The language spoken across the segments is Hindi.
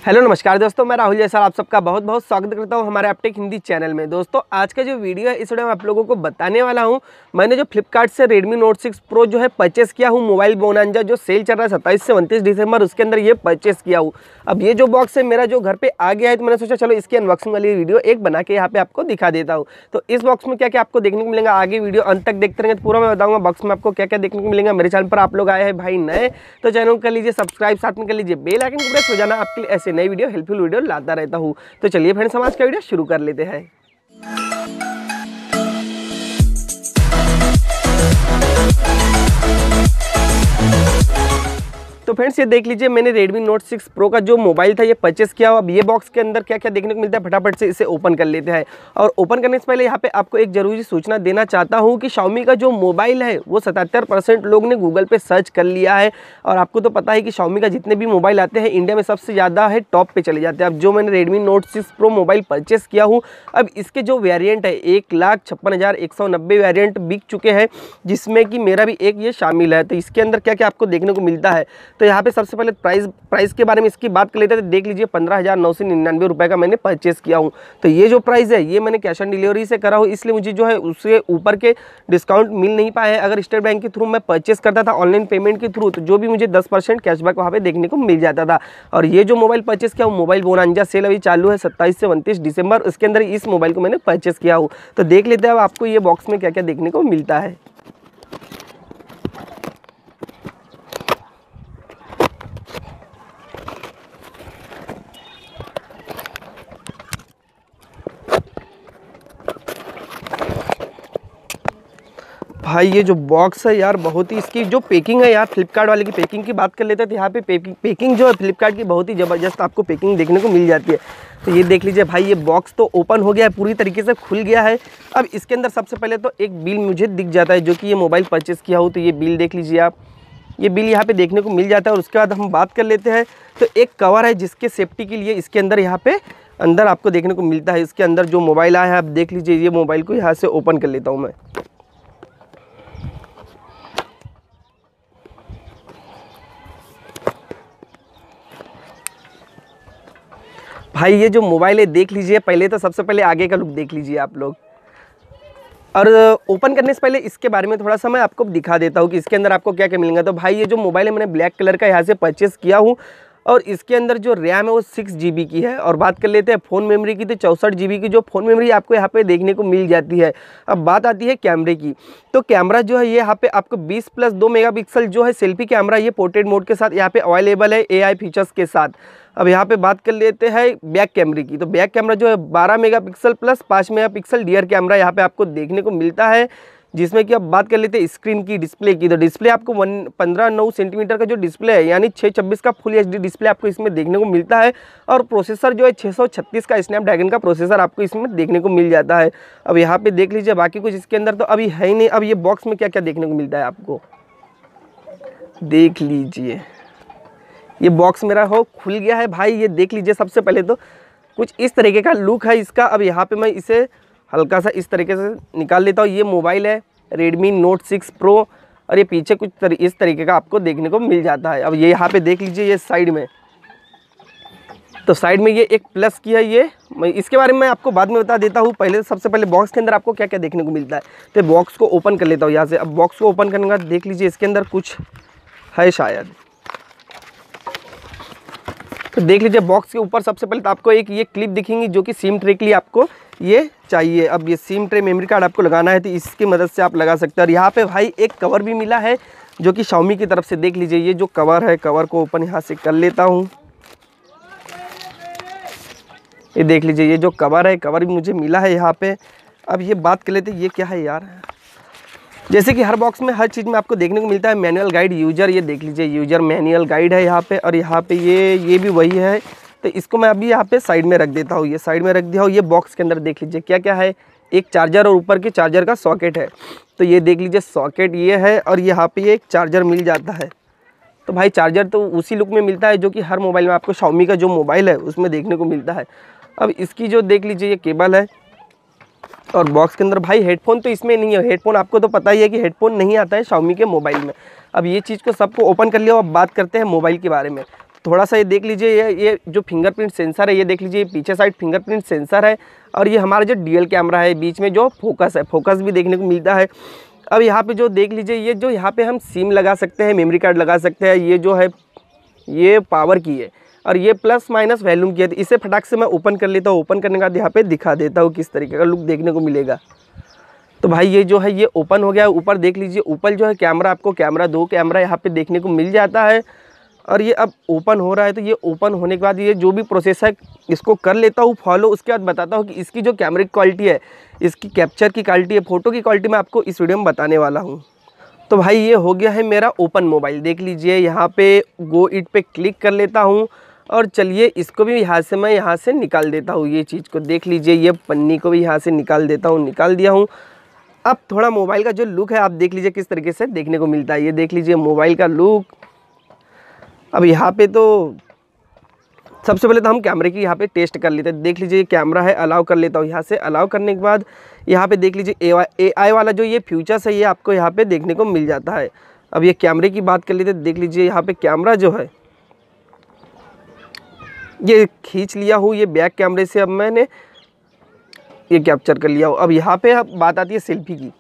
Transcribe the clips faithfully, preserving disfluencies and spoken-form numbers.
हेलो नमस्कार दोस्तों, मैं राहुल जैसा आप सबका बहुत बहुत स्वागत करता हूं हमारे अपटेक हिंदी चैनल में। दोस्तों आज का जो वीडियो है इस वीडियो में आप लोगों को बताने वाला हूं मैंने जो फ्लिपकार्ट से Redmi Note सिक्स Pro जो है परचेस किया हूं मोबाइल बोनांजा जो सेल चल रहा है सत्ताईस से उनतीस दिसंबर, उसके अंदर ये परचेस किया हूं। अब ये जो बॉक्स है मेरा जो घर पे आ गया है तो मैंने सोचा चलो इसकी अनबॉक्सिंग वाली वीडियो एक बना के यहाँ पे आपको दिखा देता हूँ। तो इस बॉक्स में क्या क्या आपको देखने को मिलेगा आगे वीडियो अंत तक देखते रहेंगे तो पूरा मैं बताऊँगा बॉक्स में आपको क्या क्या देखने को मिलेगा। मेरे चैनल पर आप लोग आए हैं भाई नए तो चैनल को कर लीजिए सब्सक्राइब, साथ में कर लीजिए बेल आइकन को प्रेस हो जाना, आपके लिए ऐसे नई वीडियो हेल्पफुल वीडियो लाता रहता हूँ। तो चलिए फ्रेंड्स हम आज का वीडियो शुरू कर लेते हैं। तो फ्रेंड्स ये देख लीजिए मैंने Redmi Note सिक्स Pro का जो मोबाइल था ये परचेस किया। अब ये बॉक्स के अंदर क्या क्या देखने को मिलता है फटाफट से इसे ओपन कर लेते हैं। और ओपन करने से पहले यहाँ पे आपको एक जरूरी सूचना देना चाहता हूँ कि Xiaomi का जो मोबाइल है वो सतहत्तर परसेंट लोग ने गूगल पे सर्च कर लिया है। और आपको तो पता है कि Xiaomi का जितने भी मोबाइल आते हैं इंडिया में सबसे ज़्यादा है टॉप पे चले जाते हैं। अब जो मैंने Redmi Note six Pro mobile purchase किया हूँ, अब इसके जो वेरियंट है एक लाख छप्पन हज़ार एक सौ नब्बे वेरियंट बिक चुके हैं, जिसमें कि मेरा भी एक ये शामिल है। तो इसके अंदर क्या क्या आपको देखने को मिलता है तो यहाँ पे सबसे पहले प्राइस प्राइस के बारे में इसकी बात कर लेते हैं। तो देख लीजिए पंद्रह हज़ार नौ सौ निन्यानवे रुपये का मैंने परचेस किया हूँ। तो ये जो प्राइस है ये मैंने कैश ऑन डिलीवरी से करा हूँ, इसलिए मुझे जो है उससे ऊपर के डिस्काउंट मिल नहीं पाए हैं। अगर स्टेट बैंक के थ्रू मैं परचेस करता था ऑनलाइन पेमेंट के थ्रू तो जो भी मुझे दस परसेंट कैशबैक वहाँ पे देखने को मिल जाता था। और ये जो मोबाइल परचेस किया हूँ मोबाइल बोनांजा सेल अभी चालू है सत्ताईस से उनतीस दिसंबर, उसके अंदर इस मोबाइल को मैंने परचेस किया हूँ। तो देख लेते हैं अब आपको ये बॉक्स में क्या क्या देखने को मिलता है। भाई ये जो बॉक्स है यार बहुत ही इसकी जो पैकिंग है यार फ्लिपकार्ट वाले की पैकिंग की बात कर लेते हैं तो यहाँ पे पैकिंग पैकिंग जो है फ्लिपकार्ट की बहुत ही ज़बरदस्त आपको पैकिंग देखने को मिल जाती है। तो ये देख लीजिए भाई ये बॉक्स तो ओपन हो गया है, पूरी तरीके से खुल गया है। अब इसके अंदर सबसे पहले तो एक बिल मुझे दिख जाता है जो कि ये मोबाइल परचेस किया हो, तो ये बिल देख लीजिए आप, ये बिल यहाँ पे देखने को मिल जाता है। और उसके बाद हम बात कर लेते हैं तो एक कवर है जिसके सेफ्टी के लिए इसके अंदर यहाँ पे अंदर आपको देखने को मिलता है। इसके अंदर जो मोबाइल आया है आप देख लीजिए, ये मोबाइल को यहाँ से ओपन कर लेता हूँ मैं। भाई ये जो मोबाइल है देख लीजिए, पहले तो सबसे पहले आगे का लुक देख लीजिए आप लोग। और ओपन करने से पहले इसके बारे में थोड़ा सा मैं आपको दिखा देता हूँ कि इसके अंदर आपको क्या क्या मिलेगा। तो भाई ये जो मोबाइल है मैंने ब्लैक कलर का यहाँ से परचेस किया हूँ और इसके अंदर जो रैम है वो सिक्स जी बी की है। और बात कर लेते हैं फ़ोन मेमोरी की, तो चौंसठ जी बी की जो फ़ोन मेमोरी आपको यहाँ पे देखने को मिल जाती है। अब बात आती है कैमरे की, तो कैमरा जो है ये यहाँ पे आपको बीस प्लस दो मेगापिक्सल जो है सेल्फी कैमरा ये पोर्ट्रेट मोड के साथ यहाँ पे अवेलेबल है ए आई फीचर्स के साथ। अब यहाँ पे बात कर लेते हैं बैक कैमरे की, तो बैक कैमरा जो है बारह मेगापिक्सल प्लस पाँच मेगापिक्सल रियर कैमरा यहाँ पे आपको देखने को मिलता है। जिसमें कि अब बात कर लेते हैं स्क्रीन की, डिस्प्ले की, तो डिस्प्ले आपको वन पंद्रह नौ सेंटीमीटर का जो डिस्प्ले है यानी छः छब्बीस का फुल एच डी डिस्प्ले आपको इसमें देखने को मिलता है। और प्रोसेसर जो है छः सौ छत्तीस का स्नैपड्रैगन का प्रोसेसर आपको इसमें देखने को मिल जाता है। अब यहाँ पे देख लीजिए बाकी कुछ इसके अंदर तो अभी है ही नहीं। अब ये बॉक्स में क्या क्या देखने को मिलता है आपको देख लीजिए, ये बॉक्स मेरा हो खुल गया है भाई। ये देख लीजिए सबसे पहले तो कुछ इस तरीके का लुक है इसका। अब यहाँ पे मैं इसे हल्का सा इस तरीके से निकाल लेता हूँ। ये मोबाइल है Redmi Note सिक्स Pro और ये पीछे कुछ तरी, इस तरीके का आपको देखने को मिल जाता है। अब ये यहाँ पे देख लीजिए ये साइड में, तो साइड में ये एक प्लस की है, ये मैं इसके बारे में मैं आपको बाद में बता देता हूँ। पहले सबसे पहले बॉक्स के अंदर आपको क्या क्या देखने को मिलता है तो बॉक्स को ओपन कर लेता हूँ यहाँ से। अब बॉक्स को ओपन करने के बाद देख लीजिए इसके अंदर कुछ है शायद, तो देख लीजिए बॉक्स के ऊपर सबसे पहले तो आपको एक ये क्लिप दिखेंगी जो कि सिम ट्रे के लिए आपको ये चाहिए। अब ये सिम ट्रे मेमोरी कार्ड आपको लगाना है तो इसकी मदद से आप लगा सकते हैं। और यहाँ पे भाई एक कवर भी मिला है जो कि Xiaomi की तरफ से, देख लीजिए ये जो कवर है, कवर को ओपन यहाँ से कर लेता हूँ। ये देख लीजिए ये जो कवर है, कवर भी मुझे मिला है यहाँ पे। अब ये बात कर लेते हैं ये क्या है यार, जैसे कि हर बॉक्स में हर चीज़ में आपको देखने को मिलता है मैनुअल गाइड यूजर, ये देख लीजिए यूजर मैनुअल गाइड है यहाँ पे। और यहाँ पे ये ये भी वही है, तो इसको मैं अभी यहाँ पे साइड में रख देता हूँ, ये साइड में रख दिया हूँ। ये बॉक्स के अंदर देख लीजिए क्या क्या है, एक चार्जर और ऊपर के चार्जर का सॉकेट है। तो ये देख लीजिए सॉकेट ये है और यहाँ पे एक चार्जर मिल जाता है। तो भाई चार्जर तो उसी लुक में मिलता है जो कि हर मोबाइल में आपको Xiaomi का जो मोबाइल है उसमें देखने को मिलता है। अब इसकी जो देख लीजिए ये केबल है और बॉक्स के अंदर भाई हेडफोन तो इसमें नहीं है। हेडफोन आपको तो पता ही है कि हेडफोन नहीं आता है Xiaomi के मोबाइल में। अब ये चीज़ को सबको ओपन कर लिया। अब बात करते हैं मोबाइल के बारे में। थोड़ा सा ये देख लीजिए, ये ये जो फिंगरप्रिंट सेंसर है ये देख लीजिए, पीछे साइड फिंगरप्रिंट सेंसर है। और ये हमारा जो डुअल कैमरा है, बीच में जो फोकस है, फोकस भी देखने को मिलता है। अब यहाँ पे जो देख लीजिए, ये जो यहाँ पे हम सिम लगा सकते हैं, मेमोरी कार्ड लगा सकते हैं। ये जो है ये पावर की है और ये प्लस माइनस वॉल्यूम की है। तो इसे फटाक से मैं ओपन कर लेता हूँ। ओपन करने के बाद यहाँ पे दिखा देता हूँ किस तरीके का लुक देखने को मिलेगा। तो भाई ये जो है ये ओपन हो गया। ऊपर देख लीजिए, ऊपर जो है कैमरा, आपको कैमरा दो कैमरा यहाँ पे देखने को मिल जाता है। और ये अब ओपन हो रहा है। तो ये ओपन होने के बाद ये जो भी प्रोसेस है इसको कर लेता हूँ फॉलो। उसके बाद बताता हूँ कि इसकी जो कैमरे की क्वालिटी है, इसकी कैप्चर की क्वालिटी है, फ़ोटो की क्वालिटी मैं आपको इस वीडियो में बताने वाला हूँ। तो भाई ये हो गया है मेरा ओपन मोबाइल। देख लीजिए, यहाँ पे गो इट पे क्लिक कर लेता हूँ और चलिए इसको भी यहाँ से मैं यहाँ से निकाल देता हूँ। ये चीज़ को देख लीजिए, ये पन्नी को भी यहाँ से निकाल देता हूँ। निकाल दिया हूँ। अब थोड़ा मोबाइल का जो लुक है आप देख लीजिए किस तरीके से देखने को मिलता है। ये देख लीजिए मोबाइल का लुक। अब यहाँ पे तो सबसे पहले तो हम कैमरे की यहाँ पे टेस्ट कर लेते हैं। देख लीजिए ये कैमरा है, अलाउ कर लेता हूँ। यहाँ से अलाउ करने के बाद यहाँ पे देख लीजिए ए आई वाला जो ये फ्यूचर्स है ये आपको यहाँ पे देखने को मिल जाता है। अब ये कैमरे की बात कर लेते हैं। देख लीजिए यहाँ पे कैमरा जो है ये खींच लिया हूँ। ये बैक कैमरे से अब मैंने ये कैप्चर कर लिया हूँ। अब यहाँ पे अब बात आती है सेल्फी की।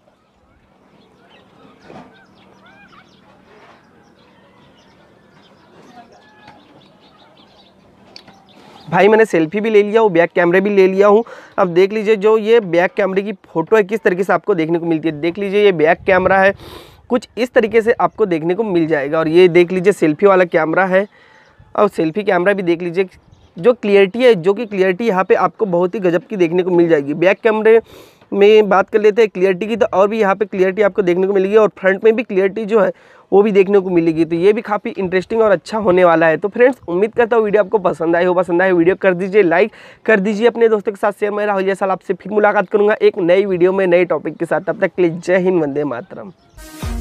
भाई मैंने सेल्फी भी ले लिया हूँ, बैक कैमरे भी ले लिया हूँ। अब देख लीजिए जो ये बैक कैमरे की फ़ोटो है किस तरीके से आपको देखने को मिलती है। देख लीजिए ये बैक कैमरा है, कुछ इस तरीके से आपको देखने को मिल जाएगा। और ये देख लीजिए सेल्फी वाला कैमरा है। और सेल्फी कैमरा भी देख लीजिए, जो क्लियरिटी है, जो कि क्लियरिटी यहाँ पे आपको बहुत ही गजब की देखने को मिल जाएगी। बैक कैमरे में बात कर लेते हैं क्लियरिटी की, तो और भी यहाँ पे क्लियरिटी आपको देखने को मिलेगी। और फ्रंट में भी क्लियरिटी जो है वो भी देखने को मिलेगी। तो ये भी काफ़ी इंटरेस्टिंग और अच्छा होने वाला है। तो फ्रेंड्स उम्मीद करता हूँ वीडियो आपको पसंद आई हो। पसंद आए वीडियो कर दीजिए लाइक, कर दीजिए अपने दोस्तों के साथ शेयर। मैं राहुल जैसा आपसे फिर मुलाकात करूँगा एक नई वीडियो में नए टॉपिक के साथ। तब तक के लिए जय हिंद, वंदे मातरम।